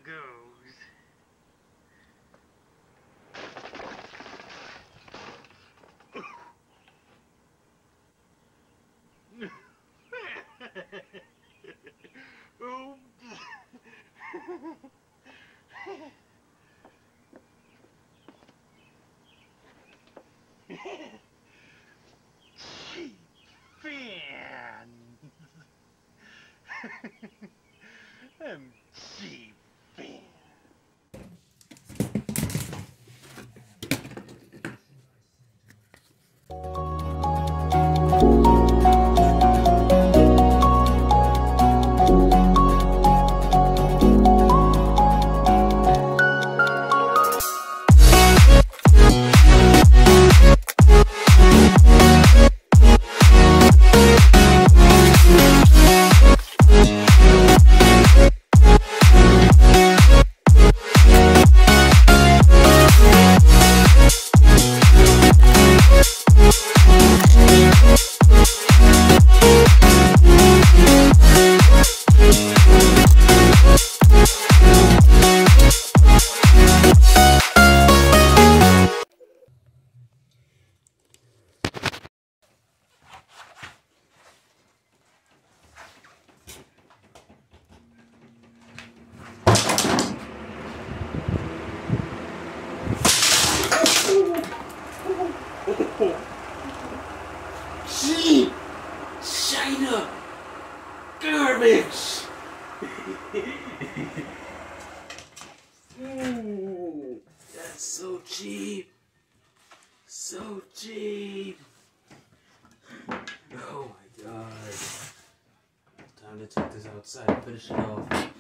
goes. Oh. Cheap fan. Cheap fan. Cheap China garbage. Ooh, that's so cheap. So cheap. Oh my god. Time to take this outside and finish it off.